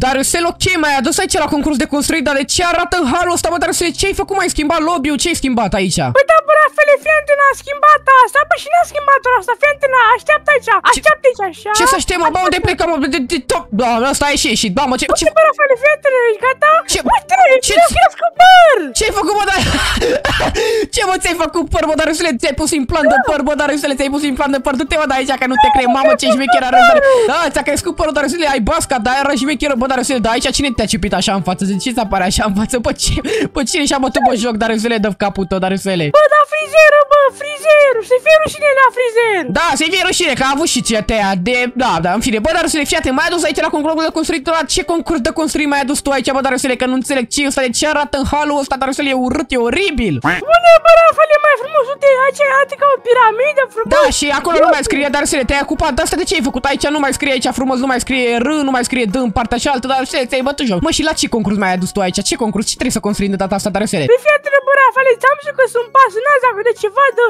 Darusel, ok, mai adus aici la concurs de construit, dar de ce arată în halul ăsta, bă, Darusel? Ce-ai făcut? Mai schimbat lobby-ul? Ce-ai schimbat aici? Păi da, bă, Rafele, fii atent, a schimbat asta, bă, și n-a schimbat asta, fii atent, așteaptă aici, așteaptă aici, așa. Ce să aștept, mă, bă, unde plecăm, mă, de top, doamne, ăsta a ieșit, da, mă, ce... Uite, bă, Rafele, fii atent, ești gata? Ce? Uite, ți-ai crescut păr! Ce-ai făcut, bă, dar... Ce, mă, ți-ai făcut păr, bă, Darusele? Ți-ai pus implant de păr, bă, Darusele, ți-ai pus implant de păr, du-te, mă, de aici, că nu te cred, mamă, ce șmecher arăți, da, ți-a crescut părul, Darusele, ai basca, da, era șmecheră, bă, Darusele, da, aici cine te-a cipit așa în față? De ce ți apare așa în față? Bă, cine și-a bătut, bă, joc, Darusele, dă capul tău, Darusele? Bă, da, frizerul, bă, frizerul, să-i fie rușine la frizer. Da, să-i fie rușine, că a avut și cetea de... Da, în fine, bă, Darusele, fii atent, mai adus aici la concursul de construit, la ce concurs de construit mai adus tu aici, bă, Darusele, că nu înțeleg ce ăsta, de ce arată în halul ăsta, Darusele, e urât, e oribil. Bune, bă, Rafale, mai frumos, uite, aici arată ca o piramidă frumos. Da, și acolo nu mai scrie, Darusele, te-ai ocupat de asta, de ce ai făcut aici? Nu mai scrie aici frumos, nu mai scrie R, nu mai scrie D în partea cealaltă, Darusele, ți-ai bătut joc. Mă, și la ce concurs mai ai adus tu aici? Ce concurs? Ce trebuie să construim de data asta, Darusele? Păi fii atent, bă, Rafale, ți-am zis că sunt pasionat dacă de ceva de...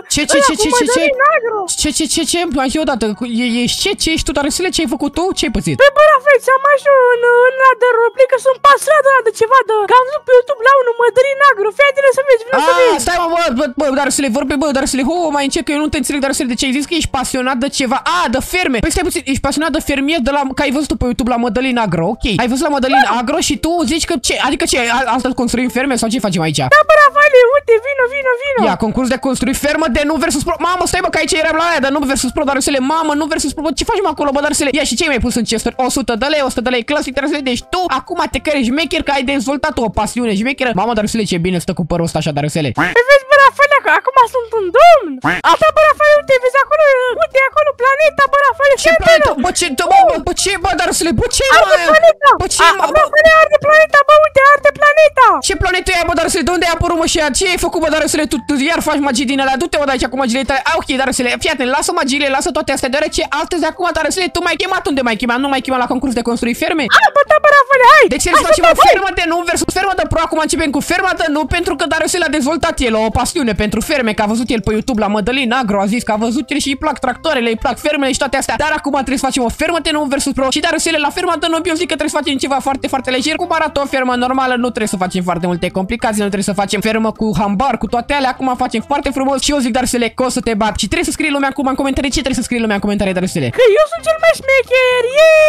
Ce? Mai zi odată, ce ești tu, Darusele? Ce ai făcut tu? Ce ai pățit? Păi, bă, Rafale, ți-am ajuns în la de roleplay că sunt pasionat de ceva de... Că am văzut pe YouTube la unul mădălin agru, fii atent să vezi, vreau să vezi. Stai, mă, bă, Darusele, vorbe, bă, Darusele, mai încet că eu nu te înțeleg, Darusele, de ce ai zis că ești pasionat de ceva? De ferme. Păi stai puțin, ești pasionat de fermier de la... Că ai văzut pe YouTube la Mădălin Agro, ok. Ai văzut la Mădălin Agro și tu zici că ce? Adică ce? Astăzi construim ferme sau ce facem aici? Da, bă, Rafale, uite, vino. Ia, concurs de construi fermă de nu versus pro. Mamă, stai, bă, că aici eram la aia de nu versus pro, Darusele. Mamă, nu versus pro. Bă, ce facem acolo, bă, Darusele? Ia, și ce mai pus în chesturi? 100 de lei, 100 de lei clasic, Darusele. Deci tu acum te crezi șmecher că ai dezvoltat o pasiune șmecheră. Mamă, Darusele, ce bine stă cu părul ăsta așa, Darusele. Păi vezi, bă, Rafale, că acum sunt un domn. Asta, bă, Rafale, uite, vezi acolo, uite acolo planeta, bă, Rafale. Ce planetă? Bă, ce, bă, Darusele? Bă, ce, arde planeta. Bă, ce, bă, Rafale, arde planeta, bă, uite, arde planeta. Ce planetă e aia, bă, Darusele? De unde ai apărut, mă, și aia? Ce ai făcut, bă, Darusele? Tu iar faci magii din alea. Du-te, bă, de aici cu magiile tale. Ok, Darusele, fii atent, lasă magiile, lasă toate astea, deoarece astăzi de acum, Darusele, tu m-ai chemat. Unde m-ai chemat? Nu m-ai chemat la concurs de construi ferme? Bă, da, bă, Rafale, hai. Deci să facem o fermă de nu versus fermă de pro. Acum începem cu ferma de nu, pentru că Darusele a dezvoltat el o pasiune pentru ferme, că a văzut el pe YouTube la Mădălin Agro, a zis că a văzut el și îi plac tractoarele, îi plac fermele și toate astea. Dar acum trebuie să facem o fermă de nu versus pro. Și Darusele, la ferma de nu, eu zic că trebuie să facem ceva foarte, foarte lejer. Cum arată o fermă normală, nu trebuie să facem foarte multe complicații, nu trebuie să facem fermă cu hambar, cu toate alea. Acum facem foarte frumos și eu zic, Darusele, că o să te bat. Și trebuie să scrie lumea acum în comentarii. Ce trebuie să scrie lumea în comentarii, Darusele? Că eu sunt cel mai șmecher.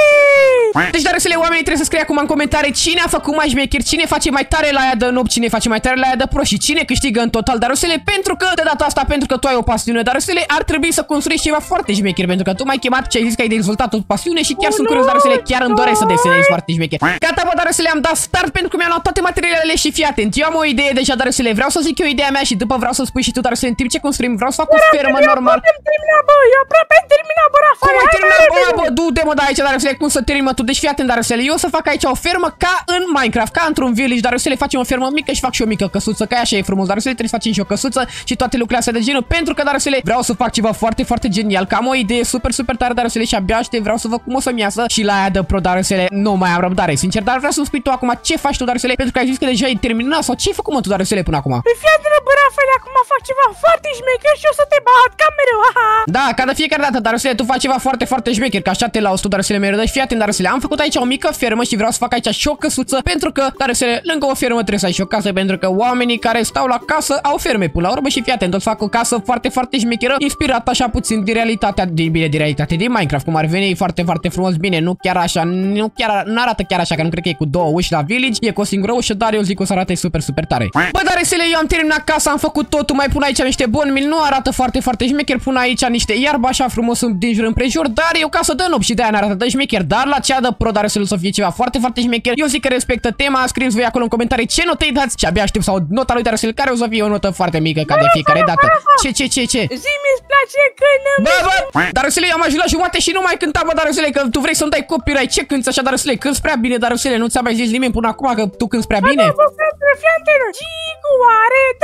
Deci, Darusele, oamenii trebuie să scrie acum în comentarii cine a făcut mai șmecher, cine face mai tare la aia de noob, cine face mai tare la aia de pro și cine câștigă în total, Darusele, pentru că de data asta, pentru că tu ai o pasiune, Darusele, ar trebui să construiești ceva foarte șmecher, pentru că tu m-ai chemat și ai zis că ai dezvoltat o pasiune și chiar sunt curios, Darusele, chiar îmi doresc să desenezi foarte șmecher. Gata, bă, Darusele, am dat start pentru că mi-am luat toate materialele și fii atent. Eu am o idee deja, Darusele, vreau să zic eu ideea mea și după vreau să spui și tu, Darusele, în timp ce construim, vreau să fac o fermă normal. Eu aproape am terminat, bă, Rafale. Cum ai terminat, bă, du-te, mă, de aici, Darusele, cum să termină tu? Deci fii atent, Darusele, eu o să fac aici o fermă ca în Minecraft, ca într-un village, Darusele, facem o fermă mică și fac și o mică căsuță, că așa e frumos, Darusele, trebuie să facem și o căsuță și toate lucrurile astea de genul, pentru că, Darusele, vreau să fac ceva foarte, foarte genial, că am o idee super, super tare, Darusele, și abia aștept, vreau să văd cum o să-mi iasă și la aia de pro, Darusele, nu mai am răbdare, sincer, dar vreau să-mi spui tu acum ce faci tu, Darusele, pentru că ai zis că deja ai terminat sau ce ai făcut, mă, tu, Darusele, până acum? Păi fii atent, bă, Rafale, acum fac ceva foarte șmecher și o să te bat, ca mereu, Da, ca de fiecare dată, Darusele, tu faci ceva foarte, foarte șmecher, că așa te lauzi tu, Darusele, mereu. Deci fii atent, Darusele, am făcut aici o mică fermă și vreau să fac aici și o căsuță, pentru că, Darusele, lângă o fermă trebuie să ai și o casă, pentru că oamenii care stau la casă au ferme până la urmă și fii atent, o să fac o casă foarte, foarte șmecheră, inspirată așa puțin din realitatea, din realitatea din Minecraft, cum ar veni, foarte, foarte frumos, bine, nu chiar așa, nu arată chiar așa, că nu cred că e cu două uși la village, e cu o singură ușă, dar eu zic că o să arate super, super tare. Bă, Darusele, eu am terminat casa, am făcut totul, mai pun aici niște bonmili, nu arată foarte, foarte șmecher, pun aici niște iarbă așa frumos din jur împrejur, dar e o casă de noob și de-aia n-arată de șmecher, dar la cea de pro, Darusele, să fie ceva foarte, foarte șmecher. Eu zic că respectă tema, scrieți voi acolo în comentarii ce notă îi dați și abia aștept sau nota lui Darusele, care o să fie o notă foarte mică ca de fiecare dată. Ce? Zi-mi-ți place când Bă, Darusele, eu am ajuns la jumate și nu mai cânta, bă, Darusele, că tu vrei să-mi dai copyright. Ce cânti așa, Darusele? Cânti prea bine, Darusele, nu ți-a mai zis nimeni până acum că tu cânti prea bine? Bă, fii atent, Gigu are 2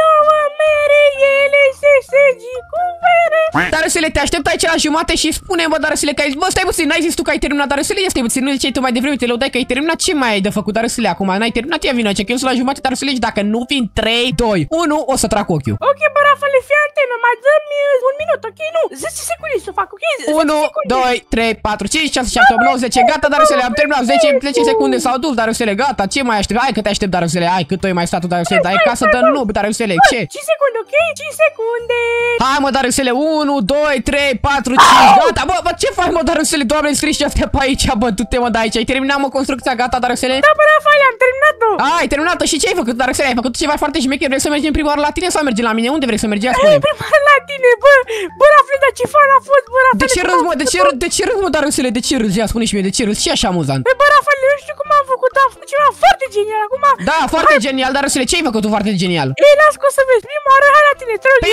mere, ele se segi cu mere. Darusele, te aștept aici la jumate și spune, bă, Darusele, că ai... Bă, stai puțin, n-ai zis tu că ai terminat, Darusele? Ia stai puțin, nu ziceai tu mai devreme, te lăudai că ai terminat. Ce mai ai de făcut, Darusele, acum? N-ai terminat? Ia vină aici, că eu sunt la jumate, Darusele, și dacă nu vin 3, 2, 1, o să trag ochiul. Ok, bă, Rafale, fii antenă, mai dă-mi un minut, ok? Nu, 10 secunde să fac, ok? 1, 2, 3, 4, 5, 6, 7, 8, 9, 10, gata, Darusele, am terminat, 10 secunde s-au dus, Darusele, gata, ce mai aștept? Hai că te aștept, Darusele, hai, cât ai mai stat tu, Darusele, dar e casă de noob, Darusele, ce? 5 secunde, ok? 5 secunde. Hai, mă, Darusele, 1, 2, 3, 4, 5, gata, bă, ce faci, mă, Darusele, Doamne, strici astea pe aici, bă, du-te, mă, de aici, ai terminat, mă, construcția, gata, Darusele? Da, bă, Rafale, am terminat-o. Ai terminat-o și ce ai făcut, Darusele? Ai făcut ceva foarte șmecher, vrei să mergem prima oară la tine sau mergem la mine? Unde vrei să mergem? Spune-mi. Prima la tine, bă, Rafale, dar ce fan a fost, bă, Rafale? De ce râzi, mă, de ce râzi, mă, Darusele, de ce râzi? Ia, spune și mie, de ce râzi? Ce e așa amuzant? Bă, Rafale, nu știu cum am făcut, am făcut ceva foarte genial, acum... Da, foarte genial, Darusele, ce ai făcut tu foarte genial? Ei, las că o să vezi, prima oară, hai la tine,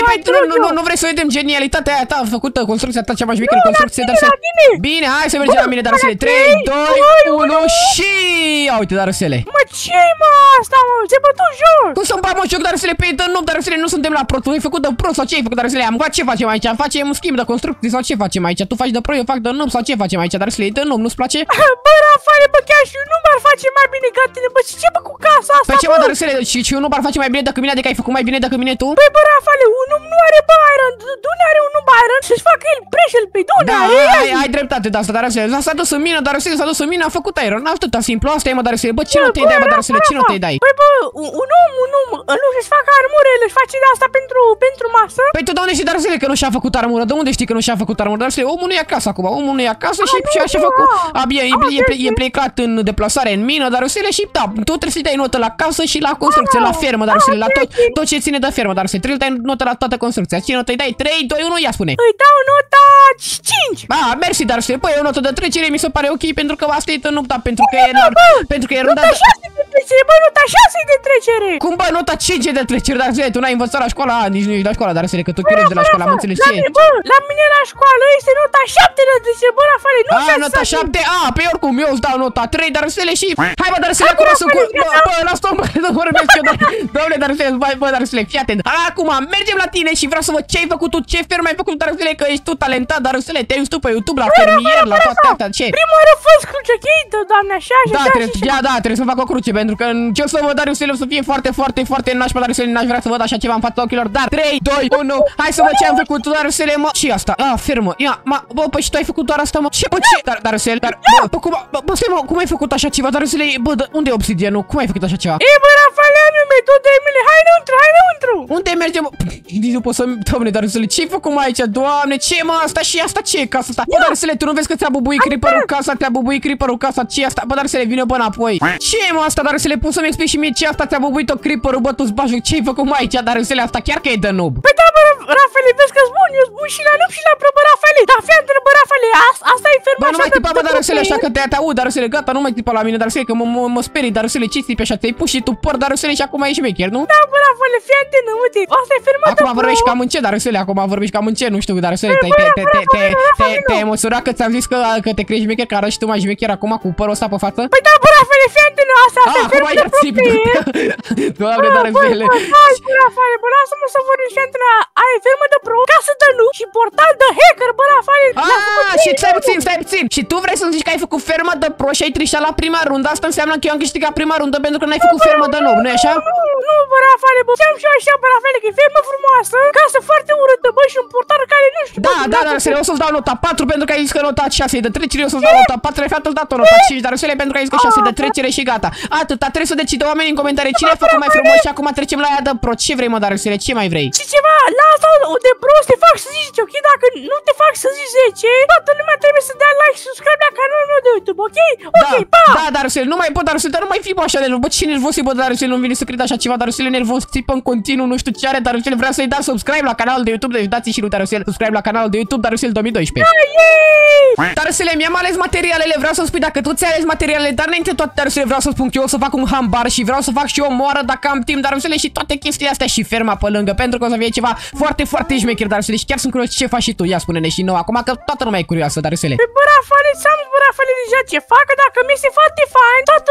Nu vrei să vedem genialitatea aia ta făcută, construcția ta cea mai șmecheră, construcție, Darusele? Bine, hai să mergem la mine, Darusele, 3, 2, 1 și... Ia uite, Darusele. Mă, ce-i, mă, asta, mă, ce bătut joc? Cum să-mi bag, mă, joc, Darusele, pe nu, Darusele, nu suntem la pro, tu ai făcut de pro sau ce ai făcut, Darusele? Ce facem aici? Facem schimb de construcții sau ce facem aici? Tu faci de pro, eu fac de noob sau ce facem aici, Darusele? De noob, nu-ți place? Bă, Rafale, bă, chiar și nu m-ar face mai bine ca tine, bă, ce bă cu casa asta, Păi ce, mă, Darusele, și unul ar face mai bine decât mine, adică ai făcut mai bine decât mine tu? Păi, bă, Rafale, unul nu are Byron, Dune are unul Byron să-și facă el preșel pe Dune, Da, are ai dreptate de asta, Darusele. S-a dus în mine, Darusele, s-a dus în mine, a făcut Iron. Atâta simplu, asta e, mă, Darusele. Bă, ce nu te-i dai, mă, Darusele, ce nu te-i dai? Păi, bă, un om, nu își facă armură, el își face de asta pentru masă. Păi tu de unde știi, Darusele, că nu și-a făcut armură? De unde știi că nu și-a făcut armură? Darusele, omul nu e acasă acum, omul nu e acasă și așa făcut. Abia e plecat în deplasare în mină, Darusele, și da, tu trebuie să-i dai notă la casă și la construcție, la fermă, Darusele, la tot ce ține de fermă, Darusele. Trebuie să dai notă la toată construcția. Ce notă îi dai? 3, 2, 1, ia spune. Îi dau nota 5. Ah, mersi, Darusele. Păi, o notă de trecere mi se pare ok, pentru că asta e nota, pentru că e rândă. Nota 6 de trecere, bă, nota 6 de trecere. Cum, bă, nota 5 de trecere, Darusele? Tu n-ai învățat la școală? Nici nu ești la școală, Darusele, că tu chiar de la școală, am înțeles ce e. Bă, la mine la școală este nota 7 de trecere, bă, Rafale, nu știu. Nota 7? Pe oricum, eu îți dau nota 3, Darusele, și... Hai, bă, Darusele, acum sunt cu... Bă, lasă-o, bă, să vorbesc eu, doamne, Darusele, bă, Darusele, fii atent. Acum, mergem la tine și vreau să văd ce ai făcut tu, ce fermă ai făcut, Darusele, că ești tu talentat, Darusele, te-ai tu pe YouTube la fermier, la toate astea, ce? Prima oară fost cruce, ok, doamne, așa, trebuie să fac o cruce, pentru că ce o să văd, Darusele, o să fie foarte nașpa, Darusele, n-aș vrea să văd așa ceva în fața ochilor, dar 3, 2, 1, hai să văd ce am făcut, Darusele, mă. Și asta, fermă, ia, bă, păi și tu ai făcut doar asta, mă? Ce, bă, ce? Darusele, bă, stai, mă, cum ai făcut așa ceva, Darusele? Bă, unde e obsidianul? Cum ai făcut așa ceva? Ei, bă, Rafale, anume, tot Emile, hai înăuntru. Unde mergem, mă? Nici nu pot să... Doamne, Darusele, ce-ai făcut mai aici? Doamne, ce, mă, asta și asta, ce e casa asta? Bă, Darusele, tu nu vezi că ți-a bubuit creeper-ul casa, ce e asta? Bă, Darusele, vine, bă, înapoi. Ce e, mă, asta, Darusele, poți să-mi explici și mie ce asta ți-a bubuit-o creeper-ul, bă, tu-ți bajuc, ce-ai făcut mai aici, Darusele, asta chiar că e de noob. Păi da, bă, Rafale, vezi că-s bun, eu-s bun și la noob și la pro, bă, Rafale. Da, fii atent, bă, Rafale, asta e ferma. Bă, nu mai tipa, bă, Darusele, așa că te aud, Darusele, gata, nu mai tipa la mine, Darusele, că mă sperii, Darusele, ce tipi așa, ți-ai pus și tu păr, Darusele, și acum ești șmecher, nu? Da, bă, Rafale, fii atent, uite, asta e ferma. Acum vorbești cam încet, Darusele, nu știu, Darusele, te-ai emoționat că ți-am zis că te crezi șmecher, că arăți și tu mai șmecher acum cu părul ăsta pe față? Păi da, bă, Rafale, fii atent, asta e ferma. Doamne, Darusele. Hai, bă, Rafale, bă, lasă-mă să vorbim și atent, ai fermă de pro, casă de nu și portal de hacker, bă, Rafale. Și stai puțin. Și tu vrei să-mi zici că ai făcut fermă de pro și ai trișat la prima rundă? Asta înseamnă că eu am câștigat prima rundă pentru că n-ai făcut fermă de nou, nu-i așa? Nu, bă, Rafale, bă, ți-am și eu așa, bă, Rafale, că e fermă frumoasă, casă foarte urâtă, bă, și un portal care nu știu. Da, Darusele, o să-ți dau nota 4 pentru că ai zis că nota 6 de trecere, o să-ți dau nota 4, de fapt îți dat o nota 5, Darusele, pentru că ai zis că 6 de trecere și gata. Atâta, trebuie să decide oamenii în comentarii cine a făcut mai frumos și acum trecem la ea de pro. Ce vrei, mă, Darusele, ce mai vrei? Și ceva, la asta de pro te fac să zici, ok? Dacă nu te fac să zici 10, toată lumea trebuie să dea like și subscribe la canalul meu de YouTube, ok? Ok, pa! Da, Darusele, nu mai pot, Darusele, dar nu mai fi așa de nervos. Bă, ce nervos e, bă, Darusele, nu vine să cred așa ceva, Darusele, nervos, țipă în continuu, nu știu ce are, Darusele, vrea să-i dea subscribe la canalul de YouTube, deci dați și lui Darusele subscribe la canalul de YouTube, Darusele 2012. Darusele, mi-am ales materialele, vreau să spui dacă tu ți-ai ales materialele, dar înainte toate, Darusele, vreau să spun că eu o să fac un hambar și vreau să fac și o moară dacă am timp, Darusele, și toate chestiile astea și ferma pe lângă, pentru că o să fie ceva foarte șmecher, Darusele, și chiar sunt curios ce faci și tu. Ia spune-ne și nouă acum că toată lumea e curioasă, Darusele. Bă, Rafale, ți-am zis, bă, Rafale, deja ce fac, dacă mi este foarte fain, toată lumea trebuie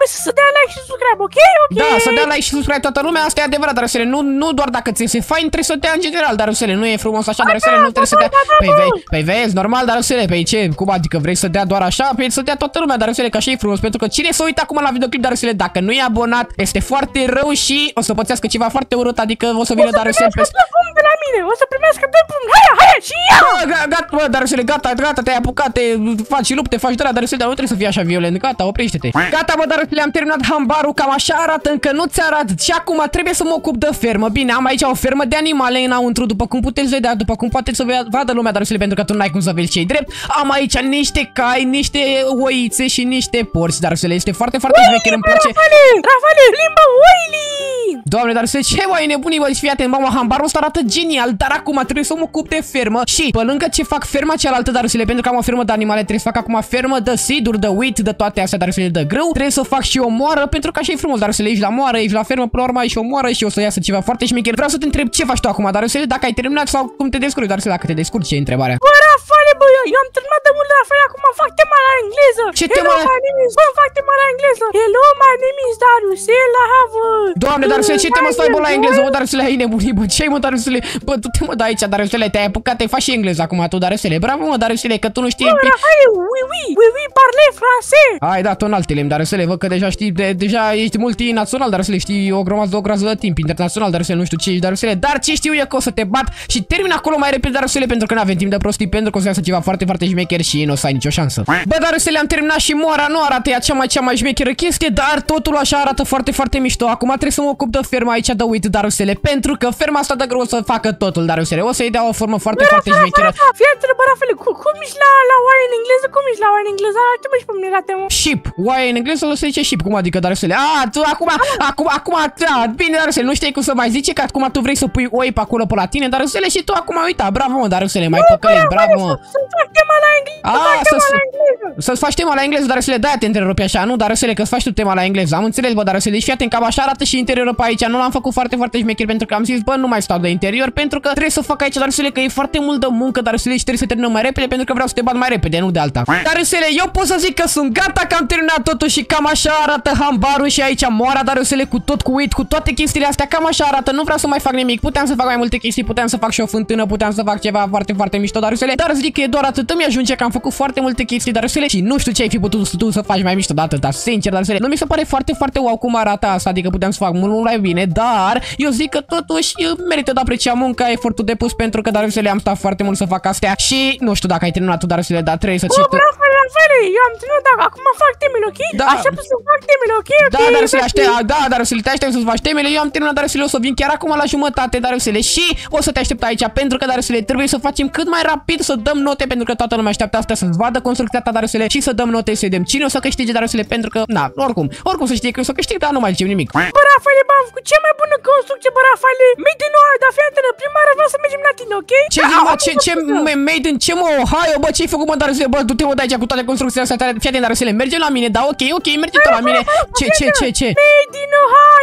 trebuie să dea like și subscribe, ok? Da, să dea like și subscribe toată lumea, asta e adevărat, Darusele, nu doar dacă ți se fain, trebuie să dea în general, Darusele, nu e frumos așa, Darusele, nu trebuie să dea. Păi vezi, normal, Darusele, pe ce, cum adică vrei să dea doar așa? Păi să dea toată lumea, Darusele, că așa e frumos, pentru că cine se uită acum la videoclip, Darusele, dacă nu e abonat, este foarte rău și o să pățească ceva foarte urât, adică o să vină Darusele pe de la mine, o să primească 2 pumni, hai, și ia! Gata, bă, Darusele, gata, te-ai apucat, faci lupte, faci drag, Darusele, dar nu trebuie să fii așa violent, gata, oprește-te. Gata, bă, Darusele, am terminat hambarul, cam așa arată, încă nu ți arăt și acum trebuie să mă ocup de fermă. Bine, am aici o fermă de animale înăuntru, după cum puteți vedea, după cum poate să vadă lumea, Darusele, pentru că tu n-ai cum să vezi ce-i drept. Am aici niște cai, niște oițe și niște porci, Darusele, este foarte, foarte șmecher, îmi place. Rafale, limba oili! Doamne, Darusele, ce mai nebunii, bă, fii atent, mama, hambarul ăsta arată genial, dar acum trebuie să mă ocup de fermă și pe lângă ce fac ferma cealaltă, Darusele, pentru că am o fermă de animale, trebuie să fac acum fermă de siduri, de wheat, de toate astea, Darusele, de grâu, trebuie să fac și o moară, pentru că așa e frumos, Darusele, ești la moară, ești la fermă, până la urmă ai și o moară și o să iasă ceva foarte șmecher. Vreau să te întreb ce faci tu acum, Darusele, dacă ai terminat sau cum te descurci, Darusele, dacă te descurci, ce e întrebarea? Bă, Rafale, bă, eu am terminat de mult, Rafale, acum fac tema la engleză. Ce tema? Bă, fac tema la engleză. Hello, my name is Darusel, I have Doamne, Darusele, ce temă stai, bă, la engleză, bă, Darusele, ai nebunit, bă, ce-ai, mă, Darusele, bă, tu te mă de aici, Darusele, te-ai apucat, te faci și engleză acum, tu, Darusele, bravo, mă, Darusele, că tu nu știi. Bă, Rafale, oui, parle français. Ai dat în alte limbi, Darusele, văd că deja știi, deja ești multinațional, Darusele, știi o grămadă de timp, internațional, Darusele, nu știu ce ești, Darusele, dar ce știu eu că o să te bat și termin acolo mai repede, Darusele, pentru că nu avem timp de prostii, pentru că o să iasă ceva foarte, foarte șmecher și nu o să ai nicio șansă. Bă, Darusele, am terminat și moara nu arată ea cea mai șmecheră chestie, dar totul așa arată foarte, foarte mișto. Acum trebuie să mă ocup de ferma aici de uit, Darusele, pentru că ferma asta de greu o să facă totul, Darusele, o să-i dea o formă foarte, foarte șmecheră. Fii atent, bă, Rafale, cum ești la oaie în engleză? Cum ești la oaie în engleză? Ce mă și pe mine la temă? Sheep, oaie în engleză o să zice sheep, cum adică, Darusele? Tu acum, bine, Darusele, nu știi cum să mai zice, că acum tu vrei să pui oi pe acolo pe la tine, Darusele, și tu acum uita, bravo, mă, Darusele, mai păcălești, bravo, mă. Să-mi fac tema la engleză. Să-ți faci tema la engleză, Darusele, de-aia te întrerupi așa, nu, Darusele, că-ți faci tu tema la engleză. Am înțeles, bă, Darusele, deci fii atent, cam așa arată și interiorul pe aici. Nu l-am făcut foarte, foarte șmecher pentru că am zis, bă, nu mai stau de interior, pentru că trebuie să fac aici, Darusele, că e foarte mult de muncă, Darusele, și trebuie să terminăm mai repede pentru că vreau să te bat mai repede, nu de alta. Darusele, eu pot să zic că sunt gata, că am terminat totul și cam așa arată hambarul și aici moara, Darusele, cu tot cu uit, cu toate chestiile astea, cam așa arată. Nu vreau să mai fac nimic. Puteam să fac mai multe chestii, puteam să fac și o fântână, puteam să fac ceva foarte, foarte mișto, Darusele, dar zic că e doar atât, îmi ajunge că am făcut foarte multe chestii, Darusele, și nu știu ce ai fi putut tu să faci mai mișto de atâta, sincer, Darusele. Nu mi se pare foarte, foarte wow cum arată asta, adică puteam să fac mult mai bine, dar eu zic că totuși merită de apreciat munca, efortul depus, pentru că, Darusele, am stat foarte mult să fac astea și nu știu dacă ai terminat tu, Darusele, dar trebuie să cită. Rafale, eu am terminat, dar acum fac temele, ok? Da. Aștept să fac temele, ok? Da, Darusele, Darusele, te aștept să-ți faci temele. Eu am terminat, Darusele, o să vin chiar acum la jumătate, Darusele, și o să te aștept aici, pentru că, Darusele, trebuie să facem cât mai rapid, să dăm note, pentru că toată lumea așteaptă asta, să-ți vadă construcția ta, Darusele, și să dăm note, să vedem cine o să câștige, Darusele, pentru că, na, oricum să știe că o să câștig, dar nu mai zicem nimic. Bă, Rafale, am făcut cea mai bună construcție, bă, Rafale. Made in Ohio, dar fii atent, prima oară vreau să mergem la tine, ok? Ce zic, mă, made in ce, mă, Ohio, bă, ce-ai făcut, mă, Darusele, bă, du-te, mă, de aici cu toate construcțiile astea, fii atent, Darusele, mergem la mine, da, ok, merge tu la mine. Ce? Made in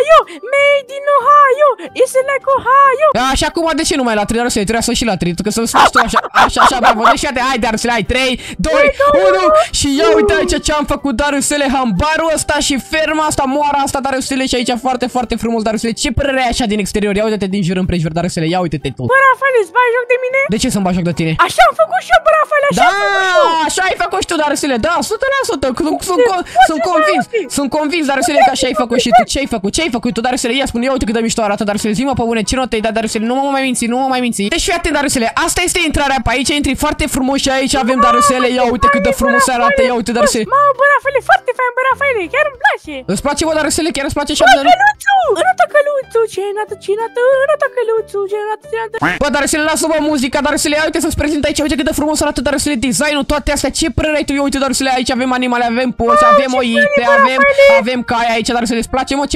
Ohio, it's like Ohio. Așa acum, de ce nu mai la 3, Darusele, trebuia să și la 3, că să-ți faci tu așa, bravo, deci hai, Darusele, hai, 3, 2, 1 și ia uite aici ce am făcut, Darusele, hambarul ăsta și ferma asta, moara asta, Darusele, și aici foarte, foarte frumos, Darusele, ce părere ai așa din exterior, ia uite-te din jur împrejur, Darusele, ia uite-te tu. Bă, Rafale, îți bagi joc de mine? De ce să-mi bagi joc de tine? Așa am făcut și eu, bă, Rafale, așa am făcut și eu. Așa ai făcut și tu, Darusele, da, 100%, sunt convins, Darusele, că așa ai făcut și tu. Ce ai făcut tu, Darusele, ia spune, ia uite cât de mișto arată, Darusele, zi-mă pe bune, ce notă-i dat, Darusele, nu mă mai minți. Deci fii atent, Darusele, asta este intrarea pe aici, intri foarte frumos și aici avem, Darusele, ia uite cât de frumos arată, ia uite, Darusele. Mă, bă, Rafale, foarte fain, bă, Rafale, chiar îmi place. Îți place, bă, Darusele, chiar îți place așa? Înătă căluțu, înătă căluțu, Bă, Darusele, lasă-mă muzica, Darusele, ia uite să-ți prezint aici, uite cât de frumos arată, Darusele, designul, toate astea, ce părere ai tu, uite, Darusele, aici avem animale, avem porci, avem oițe, avem cai aici, Darusele, îți place, mă, ce părere ai tu,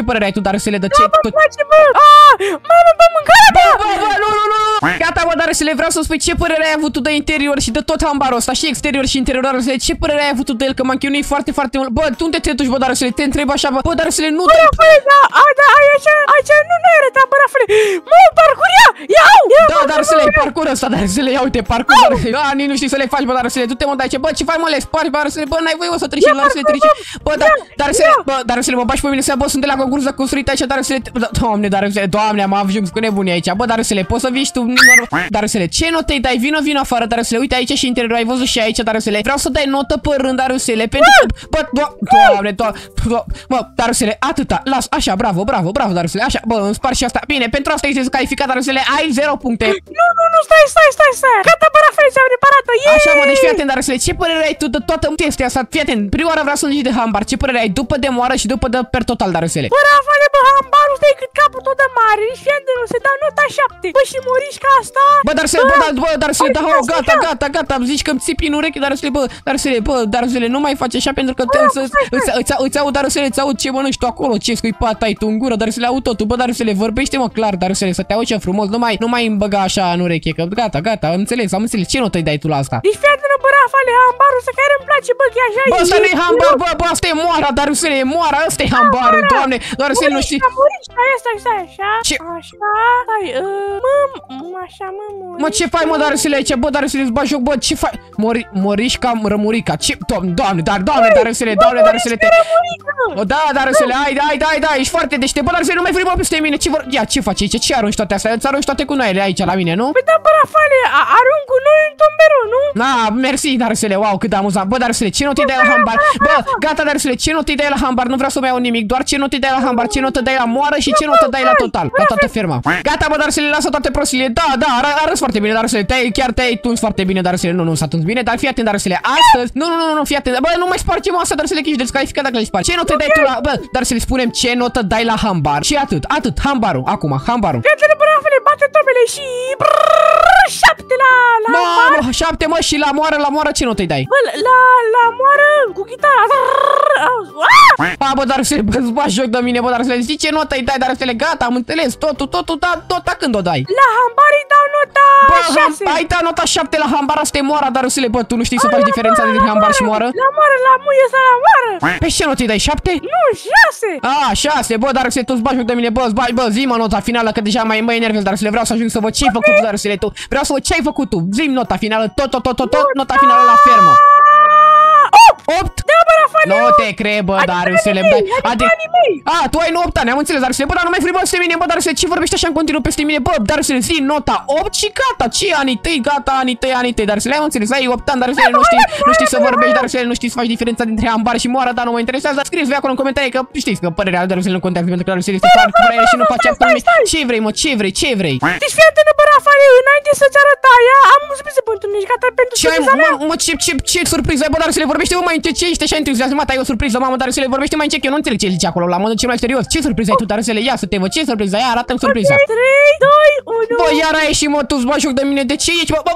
Darusele, de ce? Mă place, bă! Mamă, bă, mâncarea mea! Bă, nu! Gata, bă, Darusele, vreau să spui ce părere ai avut tu de interior și de tot hambarul ăsta, și exterior și interior, Darusele, ce părere ai avut tu de el, că m-am chinuit foarte, foarte mult. Bă, tu unde te duci, bă, Darusele? Te întreb așa, bă, Darusele, nu te... Da, aici nu era, da, bă, Rafale. Mă, parcuria! Iau! Da, Darusele, parcurul ăsta, Darusele, ia uite, parcur, Darusele. Da, nici nu știi să le faci, bă, Darusele, tu te mă dai ce, bă, ce faci, mă, le spargi, bă, Darusele, bă, n-ai voie, o să treci, Darusele, treci. Bă, da, Darusele, bă, Darusele, mă bagi pe mine să bă, sunt de la concurs de construit aici, Darusele. Doamne, Darusele, Doamne, am ajuns cu nebuni aici. Bă, Darusele, poți să vii și tu, Darusele, ce notă îi dai? Vino afară, Darusele, uite aici și interiorul, ai văzut și aici, Darusele. Vreau să dai notă pe rând, Darusele, pentru că, bă, Doamne, bă, Darusele, atâta, las, așa, bravo, Darusele, așa, bă, îmi spar și asta. Bine, pentru asta ești descalificat, Darusele, ai 0 puncte. Nu, stai. Gata, bă, Rafale, ți-am reparat-o. Așa, mă, deci fii atent, Darusele, ce părere ai tu de toată chestia asta? Fii atent, prima oară vreau să zici de hambar, ce părere ai după de moară și după de per total, Darusele? Bă, Rafale, bă, hambarul ăsta e cât capul tot de mare. Nici fii atent, nu se dau nota 7. Bă, și morișca asta. Bă, Darusele, Darusele, gata, zici că îmi țipi în ureche, Darusele, Darusele, nu mai faci așa pentru că îți aud, Darusele, îți aud ce mănânci tu acolo, ce scuipat ai tu în gură, Darusele, aud totul. Bă, Darusele, vorbește-mă clar, Darusele, să te auzi ce frumos, nu mai îmi băga așa în ureche, că gata, am înțeles. Ce notă îi dai tu la asta? Deci fii atent, bă, Rafale, hambarul ăsta care îmi place, bă, că e așa. Bă, ăsta nu e hambar, bă, asta e moara, Darusele, e moara, ăsta e hambarul, Doamne, Darusele, nu știi. Morișca, stai, așa. Ce? Așa, stai, așa, mă, ce faci, mă, Darusele, aici, bă, Darusele, îți bagi joc, bă, ce faci? Morișca, rămurica, ce? Doamne, Darusele, te... Da, Darusele, hai, ești foarte deștept, bă, Darusele, nu mai frima peste mine, ce faci aici, ce arunci toate astea? Îți arunci toate cu noiele aici la mine, nu? Păi da, bă, Rafale, arunc cu noi în tomberon, nu? Na, mersi, Darusele, wow, cât de amuzant. Bă, Darusele, ce notă-i dai la hambar? Bă, gata, Darusele, ce notă-i dai la hambar? Nu vreau să mai iau nimic, doar ce notă-i dai la hambar, ce notă dai la moară și ce notă dai la total, la toată firma. Gata, bă, Darusele, lasă toate prostile. Da, arăți foarte bine, Darusele, chiar te-ai tuns foarte bine, Darusele, nu s-a tuns bine, dar fii atent, Darusele, astăzi, nu, fii atent, bă, nu mai sparge mă asta, Darusele, că ești descalificat dacă le spargi. Ce notă dai tu la, bă, Darusele, spunem ce notă dai la hambar și atât, hambarul, acum, hambarul. Fii bă, Rafale, bate tobele și 7 la hambar. Mamă, 7, mă, și la moară ce notă-i dai? Bă, la moară cu chitara. Bă, Darusele, îți bagi joc de mine, bă, Darusele, știi ce notă-i dai, Darusele, gata, am înțeles, tot când o dai? La hambar îi dau nota 6. Ai dat nota 7 la hambar, asta e moara, Darusele, bă, tu nu știi să faci diferența dintre hambar și moară? La moară, la muie sau la moară? Pe ce notă-i dai, 7? Nu, 6. 6, bă, Darusele, tu îți bagi joc de mine, bă, zi-mă nota finală, că deja mă enervez, Darusele, vreau să ajung să văd ce-ai făcut tu, Darusele, tu, vreau să văd ce-ai făcut tu, zi-mi nota finală, tot, nota finală la fermă. 8? Da, bă, Rafale. Nu te cred, bă, Darusele, tu ai 8 ani, am înțeles, Darusele, bă, dar nu mai frima peste mine, bă, Darusele, ce vorbești așa în continuu peste mine, bă, Darusele, zi nota 8 și gata, ce anii tăi, gata, anii tăi, Darusele, am înțeles, ai 8 ani, Darusele, nu știi să vorbești, Darusele, nu știi să faci diferența dintre hambar și moară, dar nu mă interesează, scrieți voi acolo în comentarii că știți că părerea lui Darusele nu contează, pentru că Darusele este foarte părere și nu face absolut nimic. Ce vrei, mă, ce vrei? Deci fii atent, bă, Rafale, înainte să-ți arăt aia, am o surpriză pentru tine, ești gata pentru surpriza mea? Mă, ce surpriză, bă, Darusele, vorbește mai încet, ce ești așa entuziasmat, ai o surpriză, mamă, Darusele, vorbește mai încet, eu nu înțeleg ce zice acolo, la modul cel mai serios. Ce surpriză ai tu, Darusele? Ia să te văd, ce surpriză ai? Arată-mi surpriza. 3, 2, 1. Bă, iar ai și mă, tu-ți bagi joc de mine, de ce ești, bă?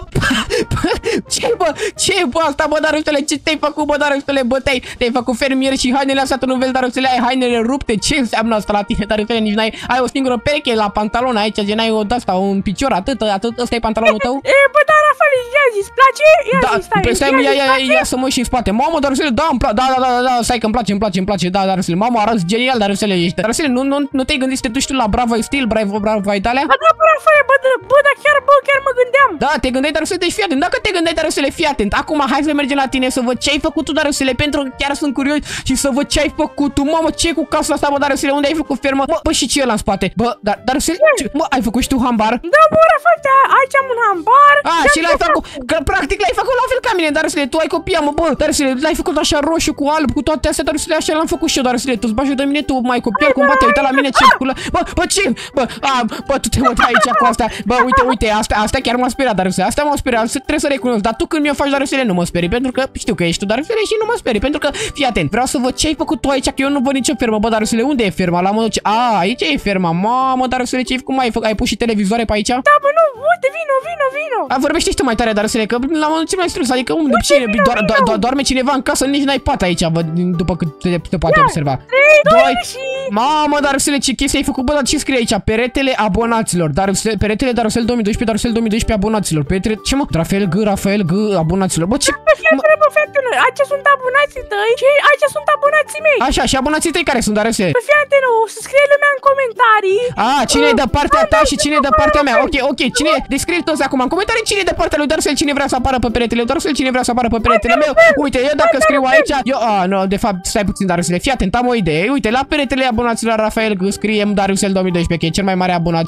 Ce bă, asta, bă, Darusele, ce te-ai făcut, bă, Darusele, bă, te-ai făcut fermier și hainele astea, tu nu vezi, Darusele, ai hainele rupte, ce înseamnă asta la tine, Darusele, nici ai o singură pereche la pantalon aici, gen ai o de-asta, un picior, atât, ăsta e pantalonul tău? Bă, da, Rafale, ia zi, îți place? Ia să mă și în spate. Mamă, Darusele, da, îmi place, da, stai că îmi place, da, Darusele, mamă, arăți genial, Darusele, ești. Darusele, nu te-ai gândit să te duci tu la Bravo Steel, Bravo Italia? Bă, da, bă, Rafale, bă, dar chiar mă gândeam. Da, te gândeai, Darusele, deci fii atent, dacă te gândeai, Darusele, fii atent, acum hai să mergem la tine să văd ce ai făcut tu, Darusele, pentru că chiar sunt curios și să văd ce ai făcut tu, mamă, ce cu casa asta, bă, Darusele, unde ai făcut fermă, bă, și ce e ăla în spate, bă, Darusele, mă, ai făcut și tu hambar? Da, bă, Rafale, aici am un hambar. Și l-ai făcut, că practic l-ai făcut la fel ca mine, Darusele, tu ai copiat, mă, bă, Darusele, l-ai făcut așa roșu cu alb, cu toate astea, Darusele, așa l-am făcut și eu, Darusele, tu-ți bagi de mine, tu mai copiat, cumva te-ai uitat la mine, ce cu bă, ce? Bă, tu te uita aici cu asta, bă, uite, asta chiar m-a speriat, Darusele, asta m-a speriat, trebuie să recunosc, dar tu când mi-o faci, Darusele, nu mă sperii, pentru că știu că ești tu, Darusele, și nu mă sperii, pentru că, fii atent, vreau să văd ce ai făcut tu aici, că eu nu văd nicio fermă, bă, Darusele, unde e ferma? La modul ce, aici e ferma, mamă, Darusele, ce ai făcut, ai pus și televizoare pe aici? Da, bă, nu, uite, vino. Vorbești și tu mai tare, Darusele, că la modul ce mai strâns, adică unde, doarme cineva în casă, nici n-ai pat aici, după cât te poate observa. 3, 2, Mamă, Darusele, ce chestie ai făcut, bă, dar ce scrie aici? Peretele abonaților. Peretele Darusel 2012, Darusel 2012 abonaților. Peretele, ce mă? Rafael G, abonaților. Bă, ce? Bă, fetele, aici sunt abonații tăi și aici sunt abonații mei. Așa, și abonații tăi care sunt, Darusele? Bă, fetele, o să scrie lumea în comentarii. Cine e de partea ta și cine e de partea mea? Ok, cine? Descrie toți acum în comentarii cine e de partea lui Darusel, cine vrea să apară pe peretele Darusel, cine vrea să apară pe peretele meu. Uite, eu dacă scriu aici, nu, de fapt, stai puțin, Darusele, fii atent, am o idee. Uite, la peretele abonaților Rafael G scriem Darusel 2012, că e cel mai mare abonat,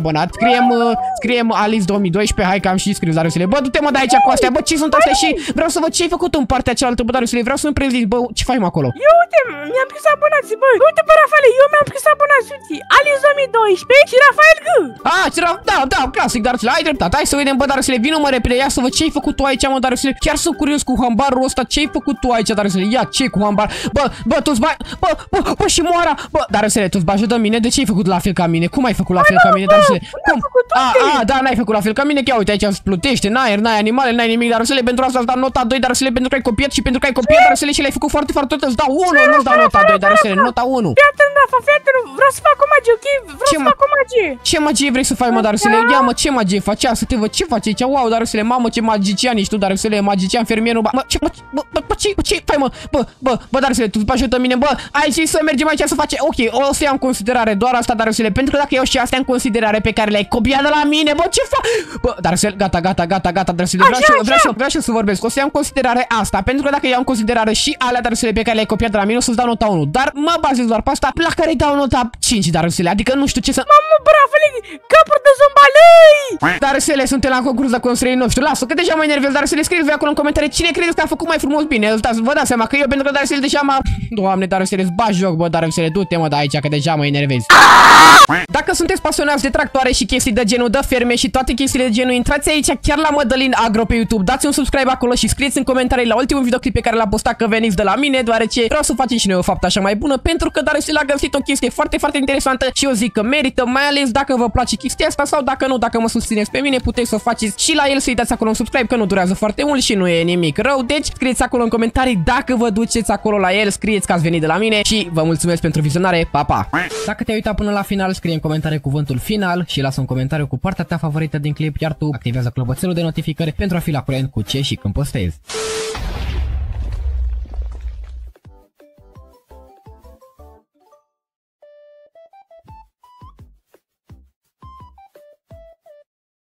scriem Alice 2012, hai că am și scris, Darusele. Bă, du-te, mă, de aici cu astea, bă, ce sunt astea și vreau să văd ce ai făcut în partea cealaltă, bă, Darusele, vreau să-mi prezinți, bă, ce faci acolo? Eu, uite, mi-am scris abonații, bă. Uite, bă, Rafael, eu mi-am scris abonații, Alice 2012 și Rafael G. Da, clasic, Darusele, ai dreptate. Hai să vedem, bă, Darusele, vină, mă, repede, ia să văd ce ai făcut tu aici, mă, Darusele. Chiar sunt curios cu hambarul ăsta, ce ai făcut tu aici, Darusele? Ia, ce cu hambar? Bă, tu-ți bagi, bă, și moara. Bă, Darusele, tu-ți bagi de mine? De ce ai făcut la fel ca mine? Cum ai făcut la fel ca mine, Darusele? Cum? Da, n-ai făcut la fel ca mine, că ia uite, aici îți plutește, n-ai animale, n-ai nimic, Darusele, pentru asta îți dau nota 2, Darusele, pentru că ai copiat și pentru că ai copiat, Darusele, și le-ai făcut foarte tot, îți dau 1, nu-ți dau nota 2, Darusele, nota 1. Fiatele, vreau să fac o magie, ok? Vreau să fac o magie. Ce magie vrei să faci, mă, Darusele? Ia, mă, ce magie faci? Ia să te văd, ce faci aici? Wow, Darusele, mamă, ce magician ești tu, Darusele, magician, fermierul, ce fai, mă? Bă, Darusele, tu-ți bagi de mine, bă, hai și să mergem aici să facem, ok, o să iau în considerare doar asta, Darusele, pentru că dacă iau și astea în considerare pe care le-ai copiat de la mine, bă, ce fac? Bă, Darusele, gata, Darusele, vreau să vorbesc, o să iau în considerare asta, pentru că dacă iau în considerare și alea, Darusele, pe care le-ai copiat de la mine, o să-ți dau nota 1, dar mă bazez doar pe asta, la care îi dau nota 5, Darusele, adică nu știu ce să... Mamă, bravo, capuri de zombalei! Darusele, suntem la concurs de construire, nu știu, lasă, că deja mă enervez, Darusele, scrieți voi acolo în comentarii cine credeți că a făcut mai frumos bine, vă dați seama că eu, pentru că Darusele deja m-a... Doamne, Darusele, îți bagi joc, bă, Darusele, du-te, mă, de aici, că deja mă enervez. Dacă sunteți pasionați de tractoare și chestii de genul, de ferme și toate chestiile de genul, intrați aici chiar la Mădălin Agro pe YouTube, dați un subscribe acolo și scrieți în comentarii la ultimul videoclip pe care l-a postat că veniți de la mine, deoarece vreau să facem și noi o faptă așa mai bună, pentru că Darusele a găsit o chestie foarte interesantă și eu zic că merită, mai ales dacă vă place chestia asta sau dacă nu, dacă mă susțineți pe mine, puteți să o faceți și la el, să-i dați acolo un subscribe, că nu durează foarte mult și nu e nimic rău, deci scrieți acolo în comentarii dacă vă duceți acolo la el, scrieți că ați venit de la mine și vă mulțumesc pentru vizionare, pa! Dacă te-ai uitat până la final, scrie în comentarii cuvântul final și lasă un comentariu cu partea ta favorită din clip, iar tu activează clopoțelul de notificări pentru a fi la curent cu ce și când postezi.